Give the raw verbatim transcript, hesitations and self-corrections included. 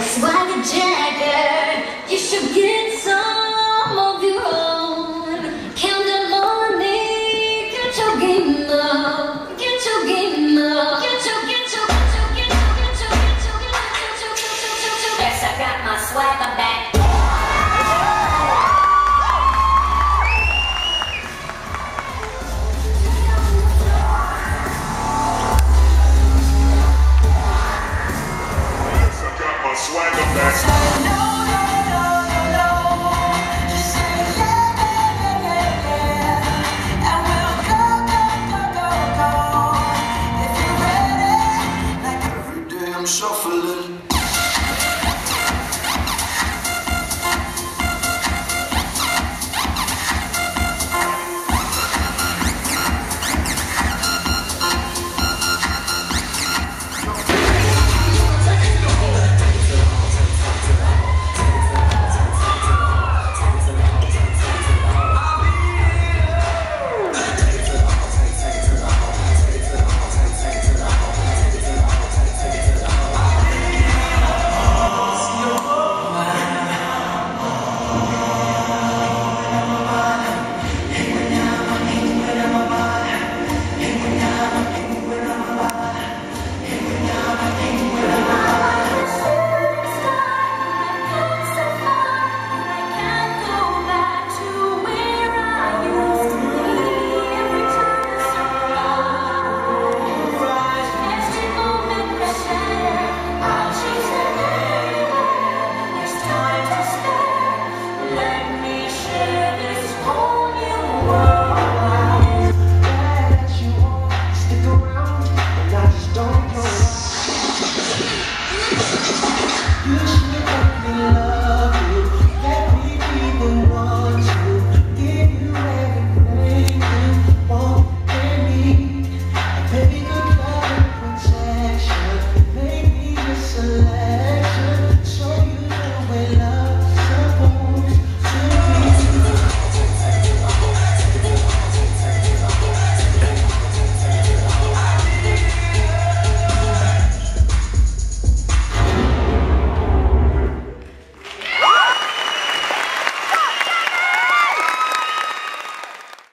Swagger Jagger, you should get some of your own. Count the money, get your game up, get your game up, get your, get your, get your, get your, get your, get your, get your, get your, get your. Yes, I got my swagger back. Swagger back.